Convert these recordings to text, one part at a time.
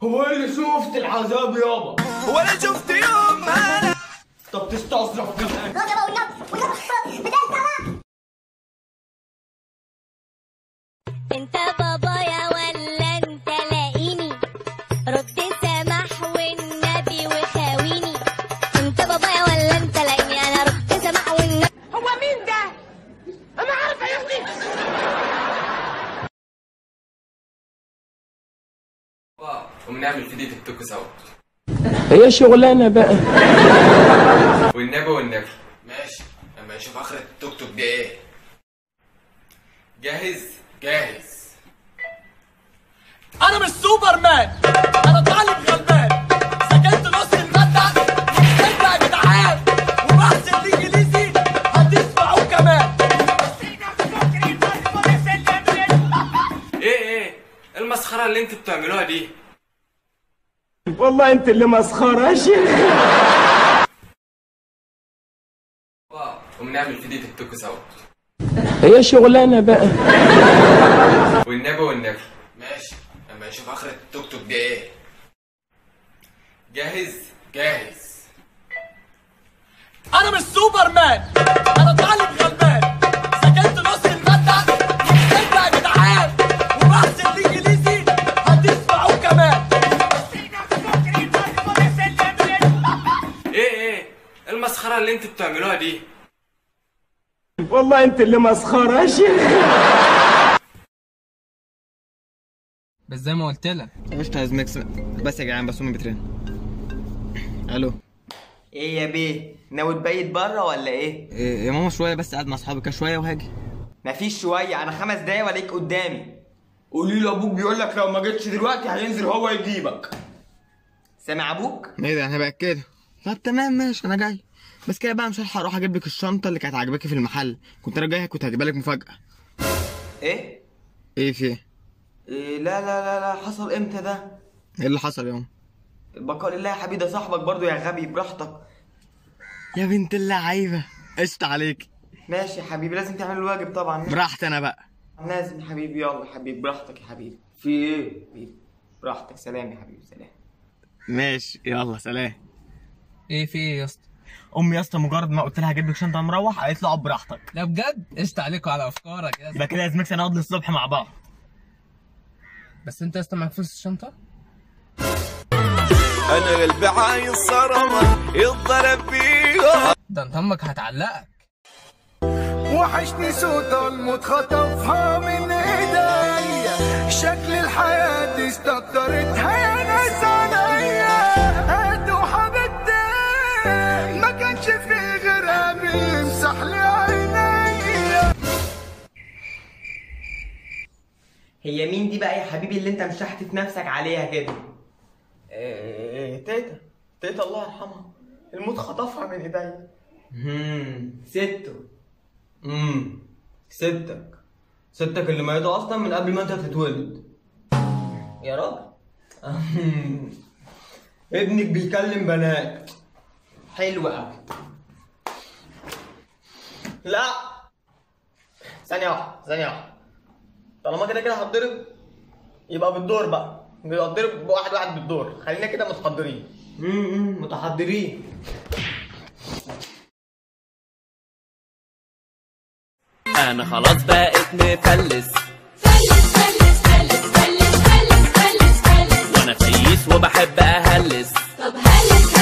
هو ايه اللي شفت العذاب يابا؟ هو انا شفت يوم انا؟ طب تستظرف كمان. انت بابايا ولا انت لاقيني؟ رد سماح والنبي وخاويني. انت بابايا ولا انت لاقيني؟ انا رد سماح والنبي. هو مين ده؟ انا عارفه يا ابني. قوم نعمل فيديو تيك توك سوا. هي شغلانه بقى. والنبي ماشي. لما نشوف اخر التوك توك ده ايه. جاهز. انا مش سوبرمان، انا طالب غلبان، سكنت نص المادة وكنت يا جدعان، وبحث الانجليزي هتسمعوه كمان. ايه المسخره اللي انتوا بتعملوها دي؟ والله انت اللي مسخره يا شيخ. قوم نعمل فيديو تيك توك سوا. هي شغلانه بقى. والنبي ماشي. لما نشوف اخر التوك توك ده ايه. جاهز. انا مش سوبرمان، انا طالب غلبان، سكنت نص المادة وكنت يا جدعان، وبحث الانجليزي هتسمعوه كمان. ايه المسخره اللي انتوا بتعملوها دي؟ والله انت اللي مسخره يا شيخ. بس زي ما قلت لك قشطة يا زميكس. بس يا جدعان، بس امي بترن. الو. ايه يا بيه؟ ناوي تبيت بره ولا ايه؟ إيه يا ماما، شويه بس قاعد مع اصحابي كده شويه وهاجي. مفيش شويه، انا 5 دقايق والاقيك قدامي. قولي له ابوك بيقول لك لو ما جيتش دلوقتي هينزل هو يجيبك. سامع ابوك؟ ايه ده؟ انا بقى كده. طب تمام ماشي، انا جاي. بس كده بقى مش هلحق اروح اجيب لك الشنطه اللي كانت عاجباكي في المحل. كنت انا جاي كنت هجيبها لك مفاجاه. ايه؟ ايه في ايه؟ إيه لا حصل امتى ده؟ ايه اللي حصل يوم؟ البقاء لله يا حبيبي، ده صاحبك برضو يا غبي، براحتك. يا بنت اللعيبه، قشطة عليك. ماشي يا حبيبي، لازم تعمل الواجب طبعا. براحتي انا بقى. لازم يا حبيبي، يلا يا حبيبي براحتك يا حبيبي. في ايه؟ حبيبي براحتك. سلام يا حبيبي، سلام. ماشي يلا سلام. ايه في ايه يا اسطى؟ امي يا اسطى مجرد ما قلت لها هجيب لك شنطه مروح قالت لي اقعد براحتك. لا بجد قشطة عليكم على افكارك يا اسطى. يبقى كده يا زميكس هنقعد للصبح مع بعض. بس انت يا اسطى معاك فلوس الشنطه؟ انا قلبي عايز صرمة يتضرب بيها. ده انت امك هتعلقك. وحشني صوت الموت خطفها من ايديا، شكل الحياة دي استكترتها يا ناس عليا. هاتوا حبيبتي ما كانش في غيرها بيمسح لي عينيا. هي مين دي بقى يا حبيبي اللي انت مشحتت نفسك عليها كده؟ تيتا الله يرحمها، الموت خطفها من ايديا. ستك ستك اللي ميتة اصلا من قبل ما انت تتولد يا راجل. ابنك بيكلم بنات. حلو قوي. لا ثانية واحدة. طالما كده هتضرب يبقى بالدور بقى، بيضرب واحد بالدور. خلينا كده متحضرين. متحضرين. انا خلاص بقيت مفلس، وانا فييس وبحب اهلس. طب هلس.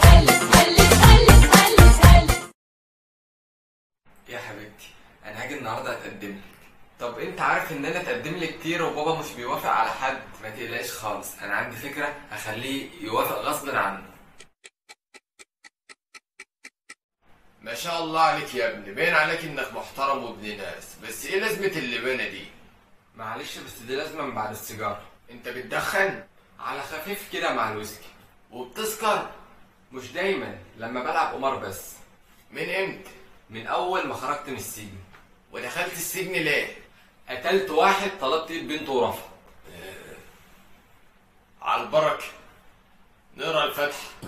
يا حبيبتي انا هاجي النهارده اتقدم لك. طب انت عارف ان انا اتقدم لي كتير وبابا مش بيوافق على حد. ما تقلقش خالص، انا عندي فكره هخليه يوافق غصب عنه. ما شاء الله عليك يا ابني، باين عليك انك محترم وابن ناس، بس ايه لازمة اللبانة دي؟ معلش بس دي لازمه من بعد السيجاره. انت بتدخن؟ على خفيف كده مع الويسكي. وبتسكر؟ مش دايما، لما بلعب قمار بس. من امتى؟ من اول ما خرجت من السجن. ودخلت السجن ليه؟ قتلت واحد طلبت ايد بنته ورفض. على البركة. نقرا الفاتحة.